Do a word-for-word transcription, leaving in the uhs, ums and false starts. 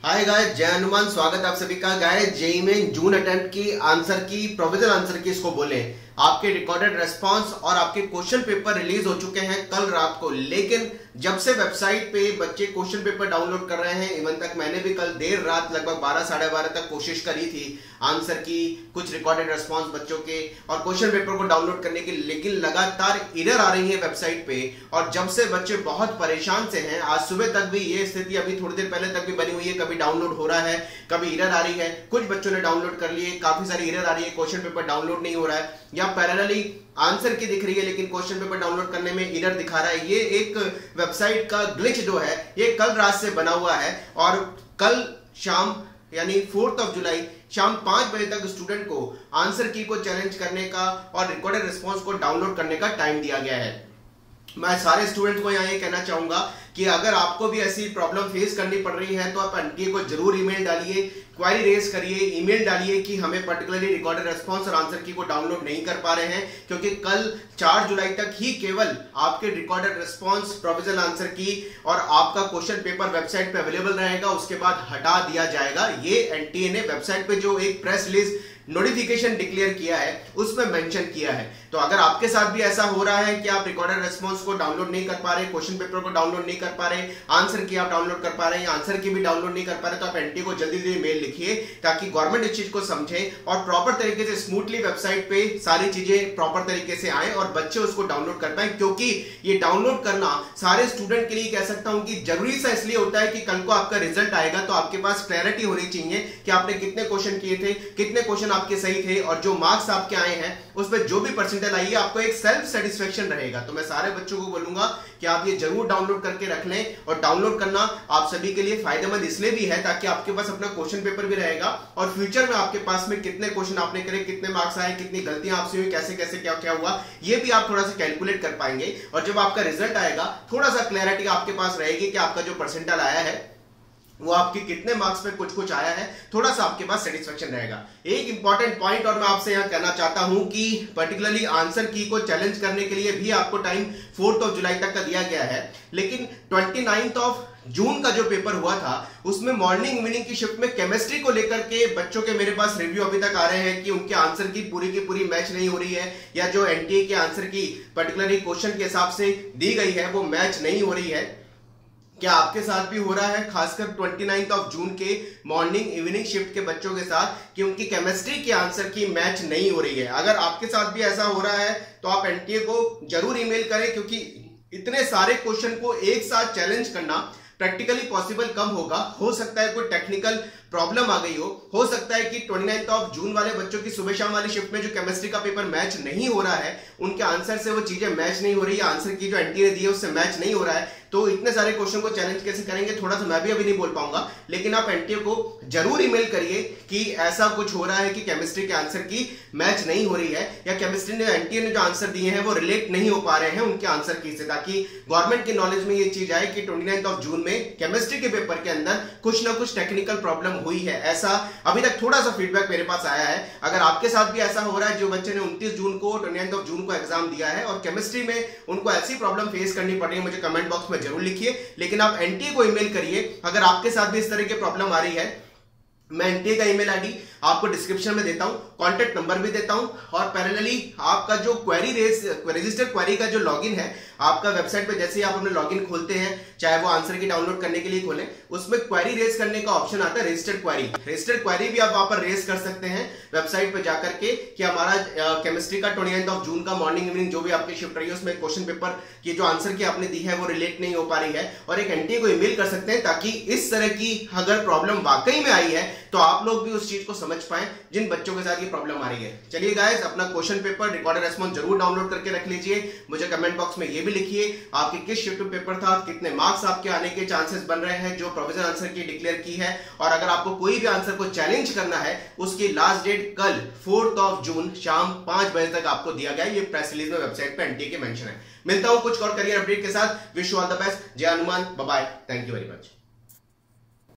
Hi guys, जय हनुमान। स्वागत आप सभी का। गाइस, जेईई में जून अटेम्प्ट की answer key provisional answer key इसको बोले आपके रिकॉर्डेड रेस्पॉन्स और आपके क्वेश्चन पेपर रिलीज हो चुके हैं कल रात को। लेकिन जब से वेबसाइट पे बच्चे क्वेश्चन पेपर डाउनलोड कर रहे हैं, इवन तक मैंने भी कल देर रात लगभग बारह साढ़े बारह तक कोशिश करी थी आंसर की, कुछ रिकॉर्डेड रेस्पॉन्स बच्चों के और क्वेश्चन पेपर को डाउनलोड करने की, लेकिन लगातार एरर आ रही है वेबसाइट पे। और जब से बच्चे बहुत परेशान से हैं, आज सुबह तक भी ये स्थिति अभी थोड़ी देर पहले तक भी बनी हुई है। कभी डाउनलोड हो रहा है, कभी एरर आ रही है। कुछ बच्चों ने डाउनलोड कर लिए, काफी सारी एरर आ रही है, क्वेश्चन पेपर डाउनलोड नहीं हो रहा है, या पैरेलली आंसर की दिख रही है लेकिन क्वेश्चन पेपर डाउनलोड करने में एरर दिखा रहा है। ये एक वेबसाइट का ग्लिच जो है ये कल रात से बना हुआ है। और कल शाम यानी फोर्थ ऑफ जुलाई शाम पांच बजे तक स्टूडेंट को आंसर की को चैलेंज करने का और रिकॉर्डेड रिस्पॉन्स को डाउनलोड करने का टाइम दिया गया है। मैं सारे स्टूडेंट्स को यहाँ ये कहना चाहूंगा कि अगर आपको भी ऐसी प्रॉब्लम फेस करनी पड़ रही है तो आप एनटीए को जरूर ईमेल डालिए, क्वेरी रेज करिए, ईमेल डालिए कि हमें पर्टिकुलरली रिकॉर्डेड रेस्पॉन्स और आंसर की को डाउनलोड नहीं कर पा रहे हैं, क्योंकि कल चार जुलाई तक ही केवल आपके recorded response, provisional answer key और आपका क्वेश्चन पेपर वेबसाइट पे अवेलेबल रहेगा। उसके बाद हटा दिया जाएगा। ये एनटीए ने वेबसाइट पे जो एक प्रेस रिलीज नोटिफिकेशन डिक्लेयर किया है उसमें मेंशन किया है। तो अगर आपके साथ भी ऐसा हो रहा है कि आप रिकॉर्डेड रेस्पॉन्स को डाउनलोड नहीं कर पा रहे, क्वेश्चन पेपर को डाउनलोड नहीं कर पा रहे, आंसर की आप डाउनलोड कर पा रहे हैं, आंसर की भी डाउनलोड नहीं कर पा रहे, तो आप एनटीए को जल्दी जल्दी मेल लिखिए ताकि गवर्नमेंट इस चीज को समझे और प्रॉपर तरीके से स्मूथली वेबसाइट पे सारी चीजें प्रॉपर तरीके से आए और बच्चे उसको डाउनलोड कर पाए। क्योंकि ये डाउनलोड करना सारे स्टूडेंट के लिए कह सकता हूं कि जरूरी सा इसलिए होता है कि कल को आपका रिजल्ट आएगा तो आपके पास क्लैरिटी होनी चाहिए कि आपने कितने क्वेश्चन किए थे, कितने क्वेश्चन आपके सही थे और जो मार्क्स आपके आए हैं उसमें जो भी परसेंटेज आई है आपको एक सेल्फ सेटिस्फेक्शन रहेगा। तो मैं सारे बच्चों को बोलूंगा कि आप ये जरूर डाउनलोड करके रख लें। और डाउनलोड करना आप सभी के लिए फायदेमंद इसलिए भी है ताकि आपके पास अपना क्वेश्चन पेपर भी रहेगा और फ्यूचर में आपके पास में कितने क्वेश्चन आपने करे, कितने मार्क्स आए, कितनी गलतियां आपसे हुई, कैसे कैसे क्या क्या हुआ, ये भी आप थोड़ा सा कैलकुलेट कर पाएंगे। और जब आपका रिजल्ट आएगा थोड़ा सा क्लैरिटी आपके पास रहेगी कि आपका जो परसेंटाइल आया है वो आपके कितने मार्क्स पे कुछ कुछ आया है, थोड़ा सा आपके पास सेटिस्फेक्शन रहेगा। एक इंपॉर्टेंट पॉइंट और मैं आपसे यहां कहना चाहता हूं कि पर्टिकुलरली आंसर की को चैलेंज करने के लिए भी आपको टाइम फोर्थ ऑफ जुलाई तक का दिया गया है। लेकिन ट्वेंटी नाइन्थ ऑफ जून का जो पेपर हुआ था उसमें मॉर्निंग इवनिंग की शिफ्ट में केमिस्ट्री को लेकर के बच्चों के मेरे पास रिव्यू अभी तक आ रहे हैं कि उनके आंसर की पूरी की पूरी मैच नहीं हो रही है, या जो एनटीए के आंसर की पर्टिकुलरली क्वेश्चन के हिसाब से दी गई है वो मैच नहीं हो रही है। क्या आपके साथ भी हो रहा है, खासकर ट्वेंटी नाइन्थ ऑफ जून के मॉर्निंग इवनिंग शिफ्ट के बच्चों के साथ, कि उनकी केमिस्ट्री के आंसर की मैच नहीं हो रही है? अगर आपके साथ भी ऐसा हो रहा है तो आप एनटीए को जरूर ईमेल करें, क्योंकि इतने सारे क्वेश्चन को एक साथ चैलेंज करना प्रैक्टिकली पॉसिबल कम होगा। हो सकता है कोई टेक्निकल प्रॉब्लम आ गई हो हो सकता है कि ट्वेंटी नाइन्थ ऑफ जून वाले बच्चों की सुबह शाम वाली शिफ्ट में जो केमिस्ट्री का पेपर मैच नहीं हो रहा है, उनके आंसर से वो चीजें मैच नहीं हो रही है, आंसर की जो एनटीए दी है उससे मैच नहीं हो रहा है। तो इतने सारे क्वेश्चन को चैलेंज कैसे करेंगे, थोड़ा सा मैं भी अभी नहीं बोल पाऊंगा। लेकिन आप एनटीए को जरूर ईमेल करिए कि ऐसा कुछ हो रहा है कि केमिस्ट्री के आंसर की मैच नहीं हो रही है, या केमिस्ट्री ने एनटीए ने जो आंसर दिए हैं वो रिलेट नहीं हो पा रहे हैं उनके आंसर की से, ताकि गवर्नमेंट की नॉलेज में ये चीज आए कि ट्वेंटी नाइन्थ ऑफ जून में केमिस्ट्री के पेपर के अंदर कुछ ना कुछ टेक्निकल प्रॉब्लम हुई है। ऐसा अभी तक थोड़ा सा फीडबैक मेरे पास आया है। अगर आपके साथ भी ऐसा हो रहा है, जो बच्चे ने उनतीस जून को ट्वेंटी नाइन्थ ऑफ जून को एग्जाम दिया है और केमिस्ट्री में उनको ऐसी प्रॉब्लम फेस करनी पड़ रही है, मुझे कमेंट बॉक्स में जरूर लिखिए। लेकिन आप एनटीए को ईमेल करिए अगर आपके साथ भी इस तरह की प्रॉब्लम आ रही है। मैं एनटीए का ईमेल आईडी आपको डिस्क्रिप्शन में देता हूं, कॉन्टेक्ट नंबर भी देता हूं, और पैरेलली आपका जो क्वेरी रेज रजिस्टर क्वेरी का जो लॉगिन है आपका वेबसाइट पे, जैसे ही आप अपने लॉगिन खोलते हैं, चाहे वो आंसर की डाउनलोड करने के लिए खोलें, उसमें क्वेरी रेज करने का ऑप्शन आता है, रजिस्टर्ड क्वेरी। रजिस्टर्ड क्वेरी भी आप वहां पर रेज कर सकते हैं वेबसाइट पे जाकर के कि हमारा केमिस्ट्री का ट्वेंटी नाइन्थ ऑफ जून का मॉर्निंग इवनिंग जो भी आपकी शिफ्ट रही है उसमें क्वेश्चन पेपर की जो आंसर की आपने दी है वो रिलेट नहीं हो पा रही है, और एक एनटीए को ईमेल कर सकते हैं ताकि इस तरह की अगर प्रॉब्लम वाकई में आई है तो आप लोग भी उस चीज को समझ पाए जिन बच्चों के साथ ये प्रॉब्लम आ रही है। चलिए गाइस, अपना क्वेश्चन पेपर रिकॉर्डेड रेस्पॉन्स जरूर डाउनलोड करके रख लीजिए। मुझे कमेंट बॉक्स में ये भी लिखिए आपकी किस शिफ्ट पेपर था, कितने मार्क्स आपके आने के चांसेस बन रहे हैं जो प्रोविजनल आंसर की डिक्लेयर की है, और अगर आपको कोई भी आंसर को चैलेंज करना है उसकी लास्ट डेट कल फोर्थ ऑफ जून शाम पांच बजे तक आपको दिया गया। ये प्रेस रिलीज में वेबसाइट पे एनटीए के मेंशन है। मिलता हूं कुछ और करियर अपडेट के साथ। Wish you all the best. जय Hanuman, bye bye, thank you very much.